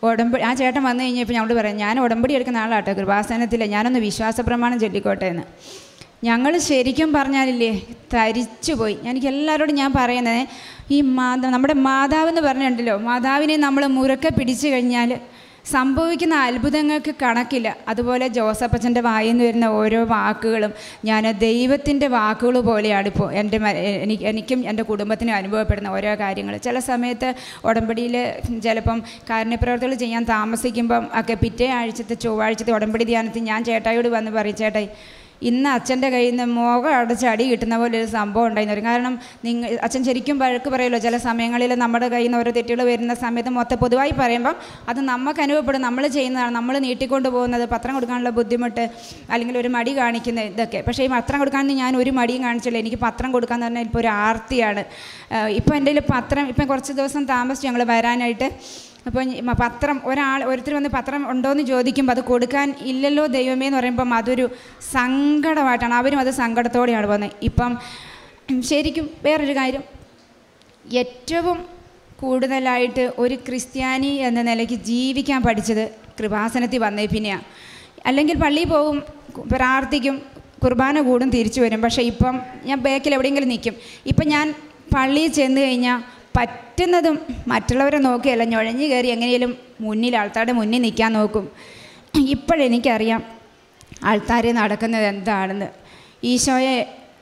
ആ ചേട്ടൻ വന്നു കഴിഞ്ഞപ്പോൾ ഞങ്ങളോട് പറയാം, ഞാൻ ഉടമ്പടി എടുക്കുന്ന ആളാട്ടോ കൃപാസനത്തിൽ, ഞാനൊന്ന് വിശ്വാസ പ്രമാണം ചൊല്ലിക്കോട്ടെ എന്ന്. ഞങ്ങൾ ശരിക്കും പറഞ്ഞാലില്ലേ തരിച്ചു പോയി. എനിക്ക് എല്ലാവരോടും ഞാൻ പറയുന്നത്, ഈ നമ്മുടെ മാതാവെന്ന് പറഞ്ഞിട്ടുണ്ടല്ലോ, മാതാവിനെ നമ്മൾ മുറുക്കെ പിടിച്ചു കഴിഞ്ഞാൽ സംഭവിക്കുന്ന അത്ഭുതങ്ങൾക്ക് കണക്കില്ല. അതുപോലെ ജോസഫച്ചൻ്റെ വായിൽ നിന്ന് വരുന്ന ഓരോ വാക്കുകളും ഞാൻ ദൈവത്തിൻ്റെ വാക്കുകൾ പോലെയാണ് ഇപ്പോൾ എനിക്കും എൻ്റെ കുടുംബത്തിനും അനുഭവപ്പെടുന്ന ഓരോ കാര്യങ്ങൾ. ചില സമയത്ത് ഉടമ്പടിയിൽ ചിലപ്പം കാരുണ്യപ്രവർത്തികൾ ചെയ്യാൻ താമസിക്കുമ്പം ഒക്കെ പിറ്റേ ആഴ്ചത്തെ ചൊവ്വാഴ്ചത്തെ ഉടമ്പടി ധ്യാനത്തിൽ ഞാൻ ചേട്ടായിയോട് വന്ന് പറയും, ചേട്ടായി ഇന്ന് അച്ഛൻ്റെ കയ്യിൽ നിന്ന് മുഖം അടച്ച് അടി കിട്ടുന്ന പോലെ ഒരു സംഭവം ഉണ്ടായിരുന്നു വരും. കാരണം അച്ഛൻ ശരിക്കും വഴക്ക് പറയുമല്ലോ, ചില സമയങ്ങളിൽ നമ്മുടെ കയ്യിൽ നിന്ന് ഓരോ തെറ്റുകൾ വരുന്ന സമയത്ത് മൊത്തം പൊതുവായി പറയുമ്പം അത് നമുക്ക് അനുഭവപ്പെടും. നമ്മൾ ചെയ്യുന്നതാണ്, നമ്മൾ നീട്ടിക്കൊണ്ട് പോകുന്നത്, പത്രം കൊടുക്കാനുള്ള ബുദ്ധിമുട്ട് അല്ലെങ്കിൽ ഒരു മടി കാണിക്കുന്ന ഇതൊക്കെ. പക്ഷേ ഈ പത്രം കൊടുക്കാമെന്ന് ഞാൻ ഒരു മടിയും കാണിച്ചില്ല. എനിക്ക് പത്രം കൊടുക്കാമെന്ന് പറഞ്ഞാൽ ഇപ്പോൾ ഒരു ആർത്തിയാണ്. ഇപ്പോൾ എൻ്റെ കയ്യിൽ പത്രം ഇപ്പം കുറച്ച് ദിവസം താമസിച്ചു ഞങ്ങൾ വരാനായിട്ട്. അപ്പോൾ പത്രം ഓരോരുത്തർ വന്ന് പത്രം ഉണ്ടോയെന്ന് ചോദിക്കുമ്പോൾ അത് കൊടുക്കാൻ ഇല്ലല്ലോ ദൈവമേ എന്ന് പറയുമ്പം അതൊരു സങ്കടമായിട്ടാണ്. അവരും അത് സങ്കടത്തോടെയാണ് പോകുന്നത്. ഇപ്പം ശരിക്കും വേറൊരു കാര്യം, ഏറ്റവും കൂടുതലായിട്ട് ഒരു ക്രിസ്ത്യാനി എന്ന നിലയ്ക്ക് ജീവിക്കാൻ പഠിച്ചത് കൃപാസനത്തിൽ വന്നേ പിന്നെയാണ്. അല്ലെങ്കിൽ പള്ളിയിൽ പോകും, പ്രാർത്ഥിക്കും, കുർബാന കൂടും, തിരിച്ചു വരും. പക്ഷേ ഇപ്പം ഞാൻ ബാക്കിൽ എവിടെയെങ്കിലും നിൽക്കും. ഇപ്പം ഞാൻ പള്ളിയിൽ ചെന്ന് കഴിഞ്ഞാൽ പറ്റുന്നതും മറ്റുള്ളവരെ നോക്കിയല്ല, നുഴഞ്ഞു കയറി എങ്ങനെയും മുന്നിൽ ആൾക്കാരുടെ മുന്നിൽ നിൽക്കാൻ നോക്കും. ഇപ്പോഴെനിക്കറിയാം ആൾക്കാർ നടക്കുന്നത് എന്താണെന്ന്. ഈശോയെ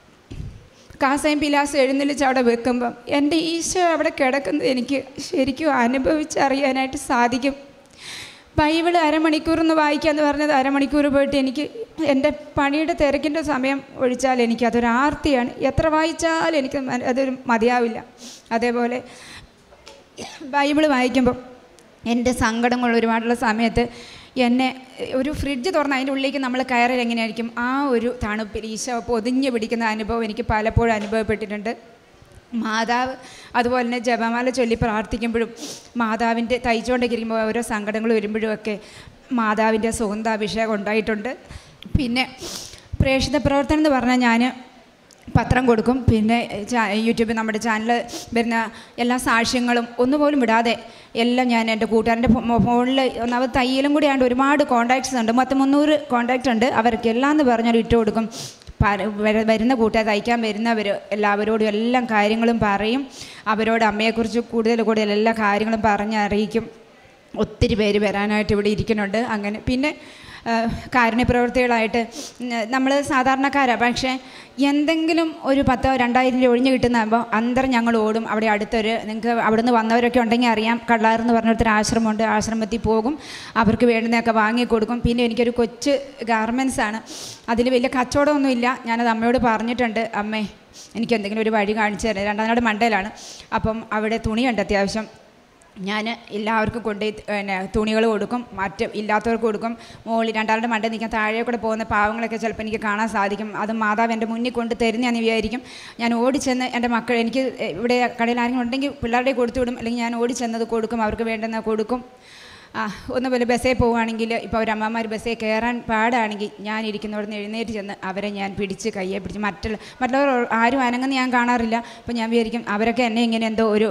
കാസയും പിലാസും എഴുന്നള്ളിച്ച് അവിടെ വെക്കുമ്പം എൻ്റെ ഈശോ അവിടെ കിടക്കുന്നത് എനിക്ക് ശരിക്കും അനുഭവിച്ചറിയാനായിട്ട് സാധിക്കും. ബൈബിൾ അരമണിക്കൂറൊന്ന് വായിക്കാമെന്ന് പറഞ്ഞത് അരമണിക്കൂർ പോയിട്ട് എനിക്ക് എൻ്റെ പണിയുടെ തിരക്കിൻ്റെ സമയം ഒഴിച്ചാൽ എനിക്കതൊരു ആർത്തിയാണ്. എത്ര വായിച്ചാലും എനിക്ക് അതൊരു മതിയാവില്ല. അതേപോലെ ബൈബിൾ വായിക്കുമ്പോൾ എൻ്റെ സങ്കടങ്ങൾ ഒരുപാടുള്ള സമയത്ത് എന്നെ ഒരു ഫ്രിഡ്ജ് തുറന്ന് അതിൻ്റെ ഉള്ളിലേക്ക് നമ്മൾ കയറൽ എങ്ങനെയായിരിക്കും, ആ ഒരു തണുപ്പിൽ ഈശോ പൊതിഞ്ഞ് പിടിക്കുന്ന അനുഭവം എനിക്ക് പലപ്പോഴും അനുഭവപ്പെട്ടിട്ടുണ്ട്. മാതാവ് അതുപോലെ തന്നെ ജപമാല ചൊല്ലി പ്രാർത്ഥിക്കുമ്പോഴും മാതാവിൻ്റെ തയ്ച്ചുകൊണ്ടിരിക്കുമ്പോൾ ഓരോ സങ്കടങ്ങൾ വരുമ്പോഴും ഒക്കെ മാതാവിൻ്റെ സുഗന്ധാഭിഷേകം ഉണ്ടായിട്ടുണ്ട്. പിന്നെ പ്രേക്ഷിത പ്രവർത്തനം എന്ന് പറഞ്ഞാൽ ഞാൻ പത്രം കൊടുക്കും. പിന്നെ യൂട്യൂബിൽ നമ്മുടെ ചാനൽ വരുന്ന എല്ലാ സാക്ഷ്യങ്ങളും ഒന്നുപോലും വിടാതെ എല്ലാം ഞാൻ എൻ്റെ കൂട്ടുകാരൻ്റെ ഫോണിൽ ഒന്നാമത് തയ്യലും കൂടി ആണ്ട് ഒരുപാട് കോൺടാക്ട്സ് ഉണ്ട്, 300 കോൺടാക്റ്റ് ഉണ്ട്. അവർക്ക് എല്ലാം എന്ന് പറഞ്ഞാൽ ഇട്ട് കൊടുക്കും. വരുന്ന കൂട്ടുകാർ തയ്ക്കാൻ വരുന്നവർ എല്ലാവരോടും എല്ലാ കാര്യങ്ങളും പറയും. അവരോട് അമ്മയെക്കുറിച്ച് കൂടുതൽ എല്ലാ കാര്യങ്ങളും പറഞ്ഞറിയിക്കും. ഒത്തിരി പേര് വരാനായിട്ട് ഇവിടെ ഇരിക്കുന്നുണ്ട്. അങ്ങനെ പിന്നെ കാരുണ്യപ്രവർത്തികളായിട്ട് നമ്മൾ സാധാരണക്കാരാണ്. പക്ഷേ എന്തെങ്കിലും ഒരു 10,000-2,000 രൂപ ഒഴിഞ്ഞ് കിട്ടുന്നതാകുമ്പോൾ അന്തരം ഞങ്ങൾ ഓടും. അവിടെ അടുത്തൊരു, നിങ്ങൾക്ക് അവിടെ നിന്ന് വന്നവരൊക്കെ ഉണ്ടെങ്കിൽ അറിയാം, കള്ളാറെന്ന് പറഞ്ഞൊരു ആശ്രമമുണ്ട്. ആശ്രമത്തിൽ പോകും, അവർക്ക് വേണ്ടുന്നതൊക്കെ വാങ്ങിക്കൊടുക്കും. പിന്നെ എനിക്കൊരു കൊച്ച് ഗാർമെൻറ്റ്സാണ്, അതിൽ വലിയ കച്ചവടമൊന്നുമില്ല. ഞാനത് അമ്മയോട് പറഞ്ഞിട്ടുണ്ട്, അമ്മേ എനിക്ക് എന്തെങ്കിലും ഒരു വഴി കാണിച്ചു തരാം. 2-ാം നാട് മണ്ടയിലാണ്. അപ്പം അവിടെ തുണിയുണ്ട് അത്യാവശ്യം. ഞാൻ എല്ലാവർക്കും കൊണ്ട് പിന്നെ തുണികൾ കൊടുക്കും, മറ്റ് ഇല്ലാത്തവർക്ക് കൊടുക്കും. മുകളിൽ 2-ാളുടെ മണ്ടയിൽ നിൽക്കാൻ താഴെ കൂടെ പോകുന്ന പാവങ്ങളൊക്കെ ചിലപ്പോൾ എനിക്ക് കാണാൻ സാധിക്കും. അത് മാതാവ് എൻ്റെ മുന്നിൽ കൊണ്ട് തരുന്നതെന്ന് വിചാരിക്കും. ഞാൻ ഓടിച്ചെന്ന് എൻ്റെ മക്കൾ, എനിക്ക് ഇവിടെ കടയിൽ ആരെങ്കിലും ഉണ്ടെങ്കിൽ പിള്ളേരുടെ കൊടുത്തു വിടും, അല്ലെങ്കിൽ ഞാൻ ഓടിച്ചെന്നത് കൊടുക്കും, അവർക്ക് വേണ്ടുന്ന കൊടുക്കും. ഒന്നുപോലെ ബസ്സേ പോവുകയാണെങ്കിൽ, ഇപ്പോൾ അവരമ്മമാർ ബസ്സേ കയറാൻ പാടാണെങ്കിൽ ഞാൻ ഇരിക്കുന്നവിടുന്ന് എഴുന്നേറ്റ് ചെന്ന് അവരെ ഞാൻ പിടിച്ച് കയ്യെ പിടിച്ച്, മറ്റുള്ളവർ ആരും അനങ്ങുന്ന ഞാൻ കാണാറില്ല. അപ്പോൾ ഞാൻ വിചാരിക്കും അവരൊക്കെ എന്നെ ഇങ്ങനെ എന്തോ ഒരു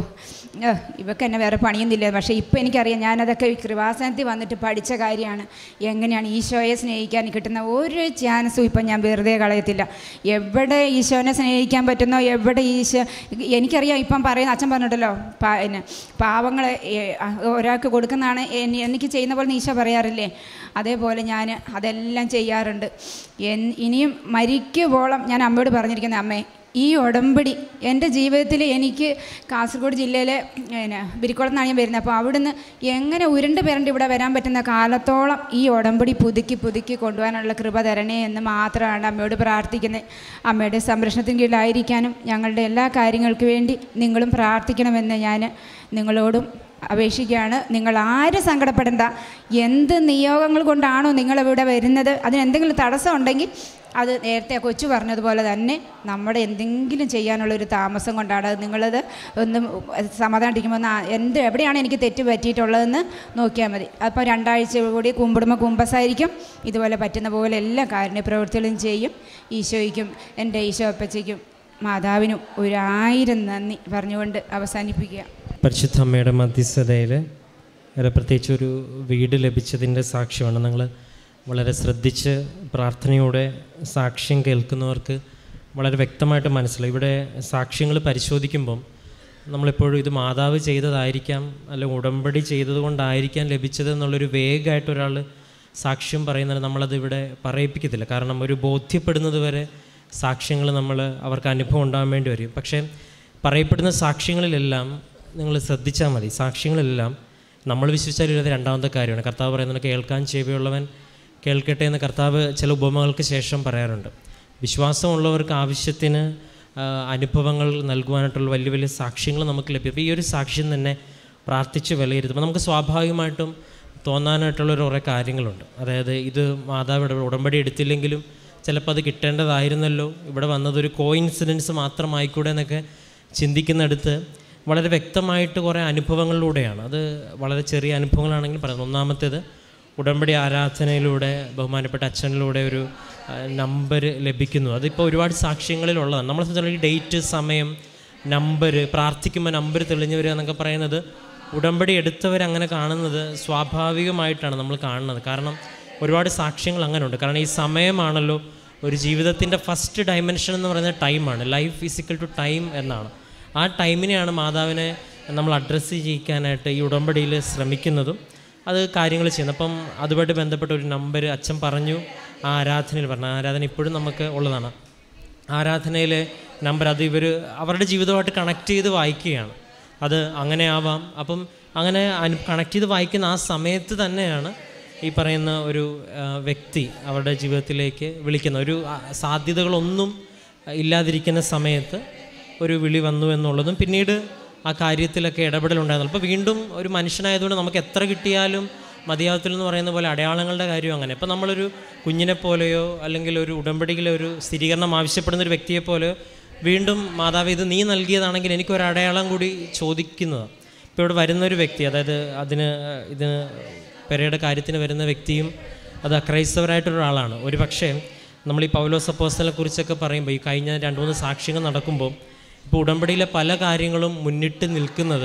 ഇവർക്ക് എന്നെ വേറെ പണിയൊന്നുമില്ല. പക്ഷേ ഇപ്പോൾ എനിക്കറിയാം, ഞാനതൊക്കെ കൃപാസനത്തിൽ വന്നിട്ട് പഠിച്ച കാര്യമാണ്. എങ്ങനെയാണ് ഈശോയെ സ്നേഹിക്കാൻ കിട്ടുന്ന ഒരു ചാൻസും ഇപ്പം ഞാൻ വെറുതെ കളയത്തില്ല. എവിടെ ഈശോനെ സ്നേഹിക്കാൻ പറ്റുന്നോ, എവിടെ ഈശോ, എനിക്കറിയാം. ഇപ്പം പറയുന്ന അച്ഛൻ പറഞ്ഞിട്ടല്ലോ, പിന്നെ പാവങ്ങളെ ഒരാൾക്ക് കൊടുക്കുന്ന എനിക്ക് ചെയ്യുന്ന പോലെ ഈശോ പറയാറില്ലേ, അതേപോലെ ഞാൻ അതെല്ലാം ചെയ്യാറുണ്ട്. ഇനിയും മരിക്കുവോളം ഞാൻ അമ്മയോട് പറഞ്ഞിരിക്കുന്നത്, അമ്മേ ഈ ഉടമ്പടി എൻ്റെ ജീവിതത്തിൽ, എനിക്ക് കാസർഗോഡ് ജില്ലയിലെ ബിരിക്കുളത്ത് നിന്നാണ് ഞാൻ വരുന്നത്. അപ്പോൾ അവിടുന്ന് എങ്ങനെ ഉരുണ്ട് ഇവിടെ വരാൻ പറ്റുന്ന കാലത്തോളം ഈ ഉടമ്പടി പുതുക്കി കൊണ്ടുപോകാനുള്ള കൃപ തരണേ എന്ന് മാത്രമാണ് അമ്മയോട് പ്രാർത്ഥിക്കുന്നത്. അമ്മയുടെ സംരക്ഷണത്തിന് കീഴിലായിരിക്കാനും ഞങ്ങളുടെ എല്ലാ കാര്യങ്ങൾക്ക് വേണ്ടി നിങ്ങളും പ്രാർത്ഥിക്കണമെന്ന് ഞാൻ നിങ്ങളോടും അപേക്ഷിക്കുകയാണ്. നിങ്ങൾ ആരും സങ്കടപ്പെടേണ്ട. എന്ത് നിയോഗങ്ങൾ കൊണ്ടാണോ നിങ്ങളിവിടെ വരുന്നത്, അതിനെന്തെങ്കിലും തടസ്സം ഉണ്ടെങ്കിൽ അത് നേരത്തെ കൊച്ചു പറഞ്ഞതുപോലെ തന്നെ നമ്മുടെ എന്തെങ്കിലും ചെയ്യാനുള്ളൊരു താമസം കൊണ്ടാണ്. അത് നിങ്ങളത് ഒന്ന് സമാധാനിക്കുമ്പോൾ എവിടെയാണ് എനിക്ക് തെറ്റ് പറ്റിയിട്ടുള്ളതെന്ന് നോക്കിയാൽ മതി. അപ്പോൾ 2 ആഴ്ച കൂടി കുമ്പിടുമ്പോൾ കുമ്പസായിരിക്കും. ഇതുപോലെ പറ്റുന്ന പോലെ എല്ലാ കാരുണ്യപ്രവൃത്തികളും ചെയ്യും. ഈശോയ്ക്കും എൻ്റെ ഈശോ അപ്പച്ചയ്ക്കും മാതാവിനും 1000 നന്ദി പറഞ്ഞുകൊണ്ട് അവസാനിപ്പിക്കുക. പരിശുദ്ധ അമ്മയുടെ മധ്യസ്ഥതയിൽ പ്രത്യേകിച്ച് ഒരു വീട് ലഭിച്ചതിൻ്റെ സാക്ഷ്യമാണ്. നിങ്ങൾ വളരെ ശ്രദ്ധിച്ച് പ്രാർത്ഥനയോടെ സാക്ഷ്യം കേൾക്കുന്നവർക്ക് വളരെ വ്യക്തമായിട്ട് മനസ്സിലായി. ഇവിടെ സാക്ഷ്യങ്ങൾ പരിശോധിക്കുമ്പം നമ്മളെപ്പോഴും ഇത് മാതാവ് ചെയ്തതായിരിക്കാം, അല്ലെങ്കിൽ ഉടമ്പടി ചെയ്തതുകൊണ്ടായിരിക്കാം ലഭിച്ചതെന്നുള്ളൊരു വേഗമായിട്ടൊരാൾ സാക്ഷ്യം പറയുന്നത് നമ്മളത് ഇവിടെ പറയിപ്പിക്കത്തില്ല. കാരണം ഒരു ബോധ്യപ്പെടുന്നത് വരെ സാക്ഷ്യങ്ങൾ അവർക്ക് അനുഭവം ഉണ്ടാകാൻ വേണ്ടി വരും. പക്ഷേ പറയപ്പെടുന്ന സാക്ഷ്യങ്ങളിലെല്ലാം നിങ്ങൾ ശ്രദ്ധിച്ചാൽ മതി. സാക്ഷ്യങ്ങളെല്ലാം നമ്മൾ വിശ്വസിച്ചാൽ ഇത് 2ാമത്തെ കാര്യമാണ്. കർത്താവ് പറയുന്നത് കേൾക്കാൻ ചെവിയുള്ളവൻ കേൾക്കട്ടെ എന്ന് കർത്താവ് ചില ഉപമകൾക്ക് ശേഷം പറയാറുണ്ട്. വിശ്വാസമുള്ളവർക്ക് ആവശ്യത്തിന് അനുഭവങ്ങൾ നൽകുവാനായിട്ടുള്ള വലിയ വലിയ സാക്ഷ്യങ്ങൾ നമുക്ക് ലഭ്യം. അപ്പോൾ ഈ ഒരു സാക്ഷ്യം തന്നെ പ്രാർത്ഥിച്ച് വിലയിരുത്തുമ്പോൾ നമുക്ക് സ്വാഭാവികമായിട്ടും തോന്നാനായിട്ടുള്ളൊരു കുറേ കാര്യങ്ങളുണ്ട്. അതായത് ഇത് മാതാവ് ഉടമ്പടി എടുത്തില്ലെങ്കിലും ചിലപ്പോൾ അത് കിട്ടേണ്ടതായിരുന്നല്ലോ, ഇവിടെ വന്നതൊരു കോയിൻസിഡൻസ് മാത്രമായിക്കൂടെ എന്നൊക്കെ ചിന്തിക്കുന്നിടത്ത് വളരെ വ്യക്തമായിട്ട് കുറേ അനുഭവങ്ങളിലൂടെയാണ്. അത് വളരെ ചെറിയ അനുഭവങ്ങളാണെങ്കിൽ പറയുന്നത്. ഒന്നാമത്തേത്, ഉടമ്പടി ആരാധനയിലൂടെ ബഹുമാനപ്പെട്ട അച്ഛനിലൂടെ ഒരു നമ്പർ ലഭിക്കുന്നു. അതിപ്പോൾ ഒരുപാട് സാക്ഷ്യങ്ങളിലുള്ളതാണ്. നമ്മളെ സംബന്ധിച്ചുള്ള ഈ ഡേറ്റ്, സമയം, നമ്പർ, പ്രാർത്ഥിക്കുമ്പോൾ നമ്പർ തെളിഞ്ഞു വരിക എന്നൊക്കെ പറയുന്നത് ഉടമ്പടി എടുത്തവരങ്ങനെ കാണുന്നത് സ്വാഭാവികമായിട്ടാണ് നമ്മൾ കാണുന്നത്. കാരണം ഒരുപാട് സാക്ഷ്യങ്ങൾ അങ്ങനെ ഉണ്ട്. കാരണം ഈ സമയമാണല്ലോ ഒരു ജീവിതത്തിൻ്റെ ഫസ്റ്റ് ഡയമെൻഷൻ എന്ന് പറയുന്നത് ടൈമാണ്. ലൈഫ് ഫിസിക്കൽ ടു ടൈം എന്നാണ്. ആ ടൈമിനെയാണ് മാതാവിനെ നമ്മൾ അഡ്രസ്സ് ചെയ്യിക്കാനായിട്ട് ഈ ഉടമ്പടിയിൽ ശ്രമിക്കുന്നതും അത് കാര്യങ്ങൾ ചെയ്യുന്നത്. അപ്പം അതുമായിട്ട് ബന്ധപ്പെട്ട ഒരു നമ്പർ അച്ഛൻ പറഞ്ഞു, ആ ആരാധനയിൽ പറഞ്ഞു. ആരാധന ഇപ്പോഴും നമുക്ക് ഉള്ളതാണ്. ആരാധനയിലെ നമ്പർ അത് ഇവർ അവരുടെ ജീവിതമായിട്ട് കണക്ട് ചെയ്ത് വായിക്കുകയാണ്. അത് അങ്ങനെ ആവാം. അപ്പം അങ്ങനെ കണക്ട് ചെയ്ത് വായിക്കുന്ന ആ സമയത്ത് തന്നെയാണ് ഈ പറയുന്ന ഒരു വ്യക്തി അവരുടെ ജീവിതത്തിലേക്ക് വിളിക്കുന്ന ഒരു സാധ്യതകളൊന്നും ഇല്ലാതിരിക്കുന്ന സമയത്ത് ഒരു വിളി വന്നു എന്നുള്ളതും പിന്നീട് ആ കാര്യത്തിലൊക്കെ ഇടപെടലുണ്ടായിരുന്നു. അപ്പോൾ വീണ്ടും ഒരു മനുഷ്യനായതുകൊണ്ട് നമുക്ക് എത്ര കിട്ടിയാലും മതിയാവത്തില്ലെന്ന് പറയുന്ന പോലെ അടയാളങ്ങളുടെ കാര്യം അങ്ങനെ. ഇപ്പോൾ നമ്മളൊരു കുഞ്ഞിനെ പോലെയോ അല്ലെങ്കിൽ ഒരു ഉടമ്പടിയിലെ ഒരു സ്ഥിരീകരണം ആവശ്യപ്പെടുന്ന ഒരു വ്യക്തിയെ പോലെയോ വീണ്ടും മാതാവ് ഇത് നീ നൽകിയതാണെങ്കിൽ എനിക്കൊരു അടയാളം കൂടി ചോദിക്കുന്നതാണ്. ഇപ്പോൾ ഇവിടെ വരുന്നൊരു വ്യക്തി, അതായത് ഇതിന് പെരയുടെ കാര്യത്തിന് വരുന്ന വ്യക്തിയും അത് അക്രൈസ്തവരായിട്ടൊരാളാണ്. ഒരു പക്ഷേ നമ്മൾ ഈ പൗലോസ് അപ്പോസ്തലനെ കുറിച്ചൊക്കെ പറയുമ്പോൾ ഈ കഴിഞ്ഞ 2-3 സാക്ഷ്യങ്ങൾ നടക്കുമ്പോൾ ഇപ്പോൾ ഉടമ്പടിയിലെ പല കാര്യങ്ങളും മുന്നിട്ട് നിൽക്കുന്നത്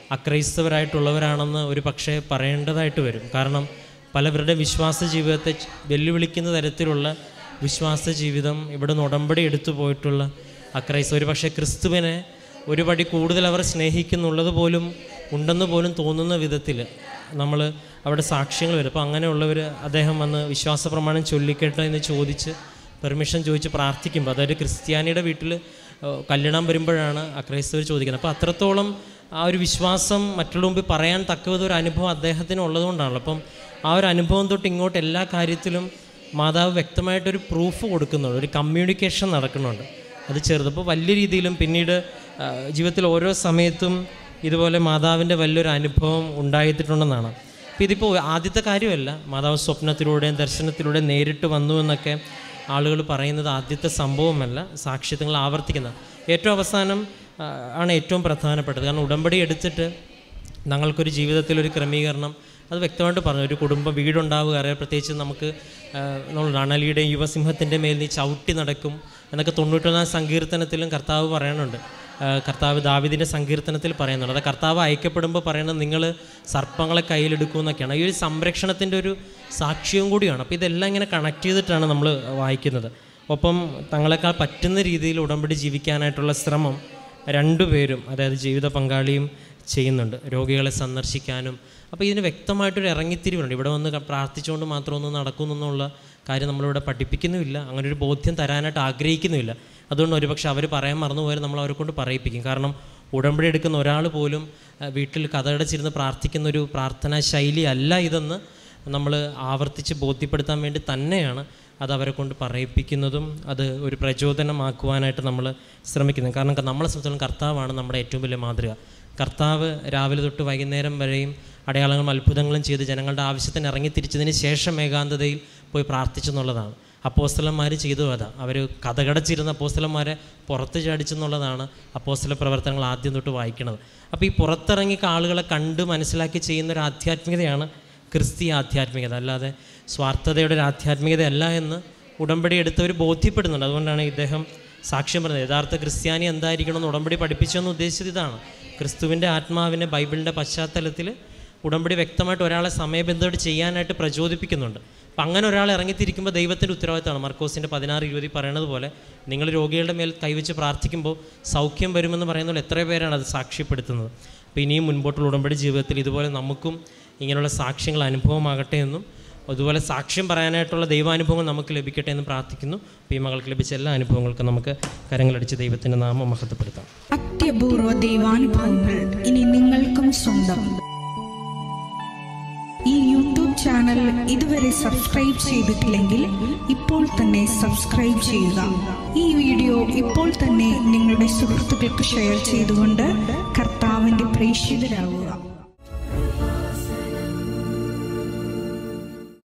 അക്രൈസ്തവരായിട്ടുള്ളവരാണെന്ന് ഒരു പക്ഷേ പറയേണ്ടതായിട്ട് വരും. കാരണം പലവരുടെ വിശ്വാസ ജീവിതത്തെ വെല്ലുവിളിക്കുന്ന തരത്തിലുള്ള വിശ്വാസ ജീവിതം ഇവിടെ നിന്ന് ഉടമ്പടി എടുത്തു പോയിട്ടുള്ള അക്രൈസ്തവർ ഒരു പക്ഷേ ക്രിസ്തുവിനെ ഒരു പടി കൂടുതൽ അവർ സ്നേഹിക്കുന്നുള്ളത് പോലും ഉണ്ടെന്ന് പോലും തോന്നുന്ന വിധത്തിൽ നമ്മൾ അവിടെ സാക്ഷ്യങ്ങൾ വരും. അപ്പോൾ അങ്ങനെയുള്ളവർ അദ്ദേഹം വന്ന് വിശ്വാസ പ്രമാണം ചൊല്ലിക്കട്ടെ എന്ന് ചോദിച്ച് പെർമിഷൻ ചോദിച്ച് പ്രാർത്ഥിക്കുമ്പോൾ, അതായത് ക്രിസ്ത്യാനിയുടെ വീട്ടിൽ കല്യാണം വരുമ്പോഴാണ് അക്രൈസ്തവർ ചോദിക്കുന്നത്. അപ്പോൾ അത്രത്തോളം ആ ഒരു വിശ്വാസം മറ്റുള്ള മുമ്പിൽ പറയാൻ തക്കവിധ ഒരു അനുഭവം അദ്ദേഹത്തിന് ഉള്ളതുകൊണ്ടാണല്ലോ. അപ്പം ആ ഒരു അനുഭവം തൊട്ട് ഇങ്ങോട്ട് എല്ലാ കാര്യത്തിലും മാതാവ് വ്യക്തമായിട്ടൊരു പ്രൂഫ് കൊടുക്കുന്നുണ്ട്, ഒരു കമ്മ്യൂണിക്കേഷൻ നടക്കുന്നുണ്ട്. അത് ചെറുതപ്പോൾ വലിയ രീതിയിലും പിന്നീട് ജീവിതത്തിൽ ഓരോ സമയത്തും ഇതുപോലെ മാതാവിൻ്റെ വലിയൊരു അനുഭവം ഉണ്ടായിട്ടുണ്ടെന്നാണ്. അപ്പോൾ ഇതിപ്പോൾ ആദ്യത്തെ കാര്യമല്ല. മാതാവ് സ്വപ്നത്തിലൂടെയും ദർശനത്തിലൂടെ നേരിട്ട് വന്നു എന്നൊക്കെ ആളുകൾ പറയുന്നത് ആദ്യത്തെ സംഭവമല്ല. സാക്ഷ്യങ്ങൾ ആവർത്തിക്കുന്നത് ഏറ്റവും അവസാനം ആണ് ഏറ്റവും പ്രധാനപ്പെട്ടത്. കാരണം ഉടമ്പടി എടുത്തിട്ട് ഞങ്ങൾക്കൊരു ജീവിതത്തിലൊരു ക്രമീകരണം അത് വ്യക്തമായിട്ട് പറഞ്ഞു. ഒരു കുടുംബം വീടുണ്ടാവുക, അറിയാം. പ്രത്യേകിച്ച് നമുക്ക് നമ്മൾ അണലിയുടെയും യുവസിംഹത്തിൻ്റെ മേൽ നീ ചവിട്ടി നടക്കും എന്നൊക്കെ 91 സങ്കീർത്തനത്തിലും കർത്താവ് പറയുന്നുണ്ട്. കർത്താവ് ദാവീദിൻ്റെ സങ്കീർത്തനത്തിൽ പറയുന്നുണ്ട്. അത് കർത്താവ് അയക്കപ്പെടുമ്പോൾ പറയുന്നത് നിങ്ങൾ സർപ്പങ്ങളെ കയ്യിലെടുക്കും എന്നൊക്കെയാണ്. ഈ ഒരു സംരക്ഷണത്തിൻ്റെ ഒരു സാക്ഷ്യവും കൂടിയാണ്. അപ്പോൾ ഇതെല്ലാം ഇങ്ങനെ കണക്ട് ചെയ്തിട്ടാണ് നമ്മൾ വായിക്കുന്നത്. ഒപ്പം തങ്ങളെക്കാൾ പറ്റുന്ന രീതിയിൽ ഉടമ്പടി ജീവിക്കാനായിട്ടുള്ള ശ്രമം രണ്ടുപേരും, അതായത് ജീവിത പങ്കാളിയും ചെയ്യുന്നുണ്ട്, രോഗികളെ സന്ദർശിക്കാനും. അപ്പോൾ ഇതിന് വ്യക്തമായിട്ടൊരു ഇറങ്ങിത്തിരിവുണ്ട്. ഇവിടെ വന്ന് പ്രാർത്ഥിച്ചുകൊണ്ട് മാത്രമൊന്നും നടക്കുമെന്നുള്ള കാര്യം നമ്മളിവിടെ പഠിപ്പിക്കുന്നുമില്ല, അങ്ങനെ ഒരു ബോധ്യം തരാനായിട്ട് ആഗ്രഹിക്കുന്നുമില്ല. അതുകൊണ്ട് ഒരുപക്ഷെ അവർ പറയാൻ മറന്നുപോയാൽ നമ്മൾ അവരെ കൊണ്ട് പറയിപ്പിക്കും. കാരണം ഉടമ്പടി എടുക്കുന്ന ഒരാൾ പോലും വീട്ടിൽ കഥകടച്ചിരുന്ന് പ്രാർത്ഥിക്കുന്ന ഒരു പ്രാർത്ഥനാ ശൈലി അല്ല ഇതെന്ന് നമ്മൾ ആവർത്തിച്ച് ബോധ്യപ്പെടുത്താൻ വേണ്ടി തന്നെയാണ് അത് അവരെ കൊണ്ട് പറയിപ്പിക്കുന്നതും അത് ഒരു പ്രചോദനമാക്കുവാനായിട്ട് നമ്മൾ ശ്രമിക്കുന്നത്. കാരണം നമ്മളെ സംബന്ധിച്ചിടത്തോളം കർത്താവാണ് നമ്മുടെ ഏറ്റവും വലിയ മാതൃക. കർത്താവ് രാവിലെ തൊട്ട് വൈകുന്നേരം വരെയും അടയാളങ്ങളും അത്ഭുതങ്ങളും ചെയ്ത് ജനങ്ങളുടെ ആവശ്യത്തിന് ഇറങ്ങി തിരിച്ചതിന് ശേഷം ഏകാന്തതയിൽ പോയി പ്രാർത്ഥിച്ചെന്നുള്ളതാണ്. അപ്പോസ്തലന്മാർ ചെയ്തു അതാ. അവർ കഥകടച്ചിരുന്ന അപ്പോസ്തലന്മാരെ പുറത്ത് ചാടിച്ചെന്നുള്ളതാണ് അപ്പോസ്തല പ്രവർത്തനങ്ങൾ ആദ്യം തൊട്ട് വായിക്കുന്നത്. അപ്പോൾ ഈ പുറത്തിറങ്ങി ആളുകളെ കണ്ട് മനസ്സിലാക്കി ചെയ്യുന്നൊരു ആധ്യാത്മികതയാണ് ക്രിസ്തീയ ആധ്യാത്മികത, അല്ലാതെ സ്വാർത്ഥതയുടെ ഒരു ആധ്യാത്മികതയല്ല എന്ന് ഉടമ്പടി എടുത്തവർ ബോധ്യപ്പെടുന്നുണ്ട്. അതുകൊണ്ടാണ് ഇദ്ദേഹം സാക്ഷ്യം പറഞ്ഞത്. യഥാർത്ഥ ക്രിസ്ത്യാനി എന്തായിരിക്കണമെന്ന് ഉടമ്പടി പഠിപ്പിച്ചെന്ന് ഉദ്ദേശിച്ചത് ഇതാണ്. ക്രിസ്തുവിൻ്റെ ആത്മാവിനെ ബൈബിളിൻ്റെ പശ്ചാത്തലത്തിൽ ഉടമ്പടി വ്യക്തമായിട്ട് ഒരാളെ സമയബന്ധമായിട്ട് ചെയ്യാനായിട്ട് പ്രചോദിപ്പിക്കുന്നുണ്ട്. അപ്പം അങ്ങനെ ഒരാൾ ഇറങ്ങിത്തിരിക്കുമ്പോൾ ദൈവത്തിൻ്റെ ഉത്തരവാദിത്തമാണ്. മർക്കോസിൻ്റെ 16:20 പറയണത് പോലെ നിങ്ങൾ രോഗികളുടെ മേൽ കൈവച്ച് പ്രാർത്ഥിക്കുമ്പോൾ സൗഖ്യം വരുമെന്ന് പറയുന്നത് എത്ര പേരാണ് അത് സാക്ഷ്യപ്പെടുത്തുന്നത്. അപ്പോൾ ഇനിയും മുൻപോട്ടുള്ള ഉടമ്പടി ജീവിതത്തിൽ ഇതുപോലെ നമുക്കും ഇങ്ങനെയുള്ള സാക്ഷ്യങ്ങൾ അനുഭവമാകട്ടെ എന്നും അതുപോലെ സാക്ഷ്യം പറയാനായിട്ടുള്ള ദൈവാനുഭവങ്ങൾ നമുക്ക് ലഭിക്കട്ടെ എന്ന് പ്രാർത്ഥിക്കുന്നു. അപ്പോൾ ഈ മകൾക്ക് ലഭിച്ച എല്ലാ അനുഭവങ്ങൾക്കും നമുക്ക് കരങ്ങളടിച്ച് ദൈവത്തിൻ്റെ നാമം മഹത്വപ്പെടുത്താം. അത്യപൂർവ ദൈവാനുഭവങ്ങൾ ഇനി നിങ്ങൾക്കും സ്വന്തം. ഈ യൂട്യൂബ് ചാനൽ ഇതുവരെ സബ്സ്ക്രൈബ് ചെയ്തിട്ടില്ലെങ്കിൽ ഇപ്പോൾ തന്നെ സബ്സ്ക്രൈബ് ചെയ്യുക. ഈ വീഡിയോ ഇപ്പോൾ തന്നെ നിങ്ങളുടെ സുഹൃത്തുക്കൾക്ക് ഷെയർ ചെയ്തുകൊണ്ട് കർത്താവിൻ്റെ പ്രേക്ഷിതരാകുക.